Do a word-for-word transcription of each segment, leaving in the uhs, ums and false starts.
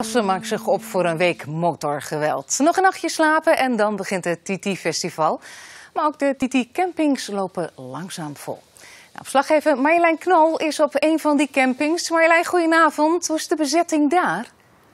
Assen maakt zich op voor een week motorgeweld. Nog een nachtje slapen en dan begint het T T-festival. Maar ook de T T-campings lopen langzaam vol. Nou, verslaggever Marjolein Knol is op een van die campings. Marjolein, goedenavond. Hoe is de bezetting daar?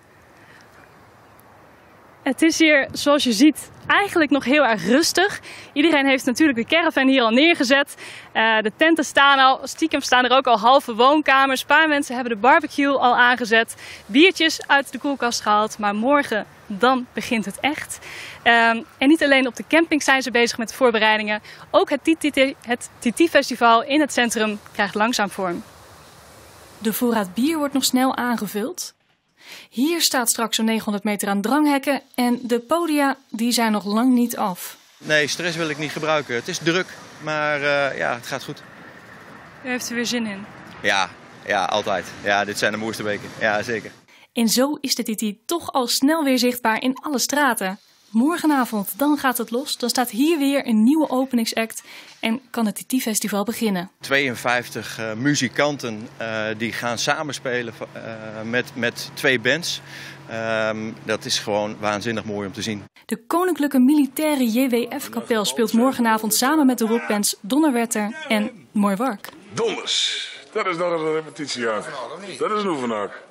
Het is hier, zoals je ziet, eigenlijk nog heel erg rustig. Iedereen heeft natuurlijk de caravan hier al neergezet. Uh, de tenten staan al, stiekem staan er ook al halve woonkamers. Een paar mensen hebben de barbecue al aangezet. Biertjes uit de koelkast gehaald, maar morgen dan begint het echt. Uh, en niet alleen op de camping zijn ze bezig met de voorbereidingen. Ook het T T-festival in het centrum krijgt langzaam vorm. De voorraad bier wordt nog snel aangevuld. Hier staat straks zo'n negenhonderd meter aan dranghekken en de podia die zijn nog lang niet af. Nee, stress wil ik niet gebruiken. Het is druk, maar uh, ja, het gaat goed. U heeft er weer zin in? Ja, ja, altijd. Ja, dit zijn de mooiste weken. Ja, zeker. En zo is de T T toch al snel weer zichtbaar in alle straten. Morgenavond, dan gaat het los. Dan staat hier weer een nieuwe openingsact en kan het T T-festival beginnen. tweeënvijftig uh, muzikanten uh, die gaan samenspelen uh, met, met twee bands. Uh, dat is gewoon waanzinnig mooi om te zien. De Koninklijke Militaire J W F-kapel speelt morgenavond samen met de rockbands Donnerwetter en Mooi Wark. Donders, dat is nog een repetitiejaar. Dat is een oefenaak.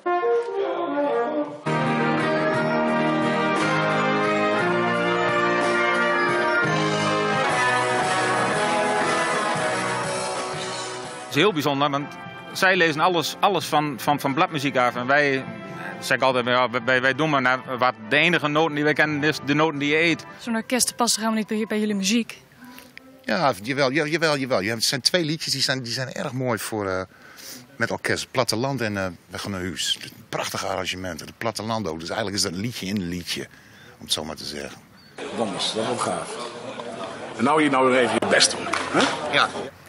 Het is heel bijzonder, want zij lezen alles, alles van, van, van bladmuziek af. En wij, zeg altijd, wij, wij doen maar naar wat de enige noten die wij kennen is de noten die je eet. Zo'n orkest past helemaal niet bij, bij jullie muziek. Ja, jawel, jawel, jawel. Het zijn twee liedjes die zijn, die zijn erg mooi voor uh, met orkest. Platteland en uh, Weg naar Huis. Prachtige arrangementen. Het platteland ook. Dus eigenlijk is dat een liedje in een liedje, om het zo maar te zeggen. Donders, dat is ook gaaf. En nou je nou weer even je best doen. Hè? Ja.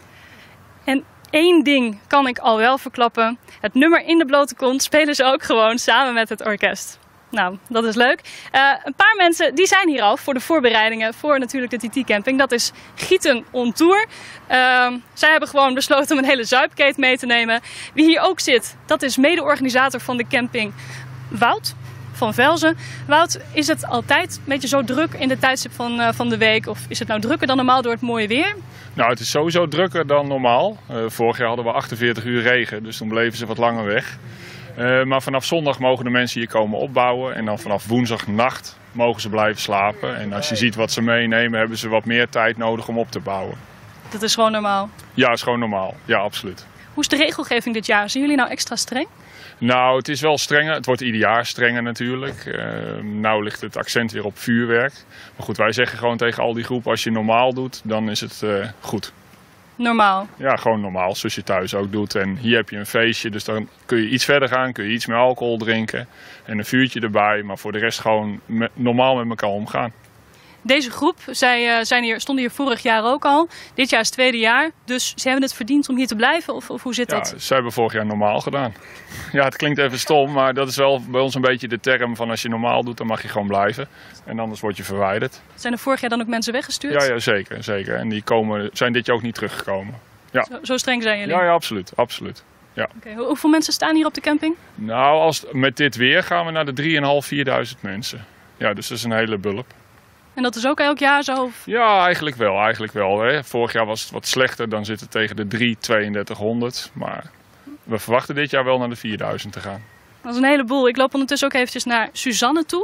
En Eén ding kan ik al wel verklappen. Het nummer In de blote kont spelen ze ook gewoon samen met het orkest. Nou, dat is leuk. Uh, een paar mensen die zijn hier al voor de voorbereidingen voor natuurlijk de T T-camping. Dat is Gieten on Tour. Uh, zij hebben gewoon besloten om een hele zuipkeet mee te nemen. Wie hier ook zit, dat is mede-organisator van de camping Wout van Velzen. Wout, is het altijd een beetje zo druk in de tijdstip van, uh, van de week? Of is het nou drukker dan normaal door het mooie weer? Nou, het is sowieso drukker dan normaal. Uh, vorig jaar hadden we achtenveertig uur regen, dus toen bleven ze wat langer weg. Uh, maar vanaf zondag mogen de mensen hier komen opbouwen. En dan vanaf woensdagnacht mogen ze blijven slapen. En als je ziet wat ze meenemen, hebben ze wat meer tijd nodig om op te bouwen. Dat is gewoon normaal? Ja, is gewoon normaal. Ja, absoluut. Hoe is de regelgeving dit jaar? Zijn jullie nou extra streng? Nou, het is wel strenger. Het wordt ieder jaar strenger natuurlijk. Uh, nou ligt het accent weer op vuurwerk. Maar goed, wij zeggen gewoon tegen al die groepen, als je normaal doet, dan is het uh, goed. Normaal? Ja, gewoon normaal, zoals je thuis ook doet. En hier heb je een feestje, dus dan kun je iets verder gaan, kun je iets meer alcohol drinken. En een vuurtje erbij, maar voor de rest gewoon me- normaal met elkaar omgaan. Deze groep, zij uh, zijn hier, stonden hier vorig jaar ook al. Dit jaar is het tweede jaar, dus ze hebben het verdiend om hier te blijven? Of, of hoe zit dat? Ja, ze hebben vorig jaar normaal gedaan. Ja, het klinkt even stom, maar dat is wel bij ons een beetje de term van als je normaal doet, dan mag je gewoon blijven. En anders word je verwijderd. Zijn er vorig jaar dan ook mensen weggestuurd? Ja, ja zeker, zeker. En die komen, zijn dit jaar ook niet teruggekomen. Ja. Zo, zo streng zijn jullie? Ja, ja absoluut. absoluut. Ja. Okay, hoe, hoeveel mensen staan hier op de camping? Nou, als, met dit weer gaan we naar de drieduizend vijfhonderd, vierduizend mensen. Ja, dus dat is een hele bulp. En dat is ook elk jaar zo? Of? Ja, eigenlijk wel. Eigenlijk wel hè. Vorig jaar was het wat slechter, dan zit het tegen de drieduizend tweeëndertighonderd. Maar we verwachten dit jaar wel naar de vierduizend te gaan. Dat is een heleboel. Ik loop ondertussen ook eventjes naar Suzanne toe.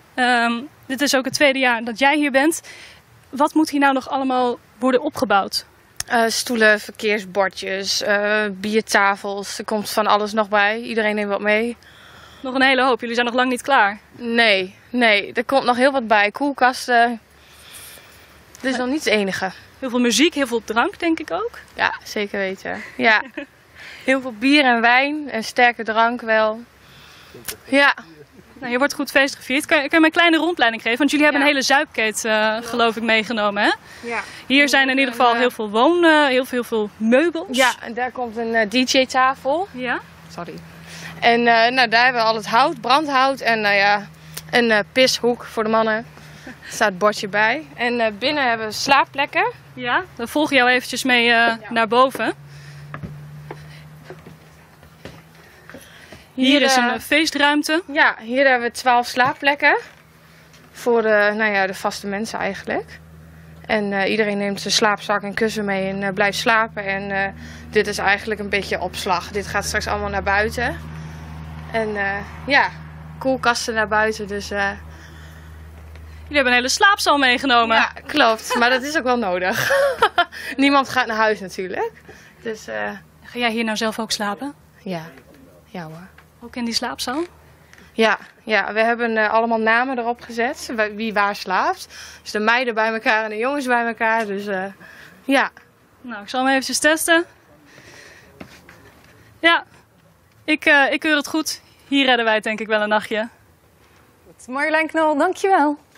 Um, dit is ook het tweede jaar dat jij hier bent. Wat moet hier nou nog allemaal worden opgebouwd? Uh, stoelen, verkeersbordjes, uh, biertafels. Er komt van alles nog bij. Iedereen neemt wat mee. Nog een hele hoop. Jullie zijn nog lang niet klaar? Nee, nee. Er komt nog heel wat bij. Koelkasten. Dit is nog niet het enige. Heel veel muziek, heel veel drank denk ik ook? Ja, zeker weten. Ja. Heel veel bier en wijn en sterke drank wel. Ja. Nou, hier wordt goed feest gevierd. Kan je, kan je me een kleine rondleiding geven? Want jullie hebben ja. een hele zuipkeet uh, geloof ik meegenomen, hè? Ja. Hier zijn in ieder geval heel veel woon, uh, heel, veel, heel veel meubels. Ja, en daar komt een uh, D J-tafel. Ja? Sorry. En uh, nou, daar hebben we al het hout, brandhout en nou ja, een uh, pishoek voor de mannen. Er staat het bordje bij. En uh, binnen hebben we slaapplekken. Ja, dan volg je jou eventjes mee uh, ja. naar boven. Hier, hier is een uh, feestruimte. Ja, hier hebben we twaalf slaapplekken. Voor de, nou ja, de vaste mensen eigenlijk. En uh, iedereen neemt zijn slaapzak en kussen mee en uh, blijft slapen. En uh, dit is eigenlijk een beetje opslag. Dit gaat straks allemaal naar buiten. En uh, ja, koelkasten naar buiten. Dus, uh... jullie hebben een hele slaapzaal meegenomen. Ja, klopt. Maar dat is ook wel nodig. Niemand gaat naar huis natuurlijk. Dus, uh... ga jij hier nou zelf ook slapen? Ja, ja hoor. Ook in die slaapzaal? Ja, ja, we hebben uh, allemaal namen erop gezet, wie waar slaapt. Dus de meiden bij elkaar en de jongens bij elkaar, dus uh, ja. Nou, ik zal hem eventjes testen. Ja, ik, uh, ik keur het goed. Hier redden wij het denk ik wel een nachtje. Marjolein Knol, dankjewel.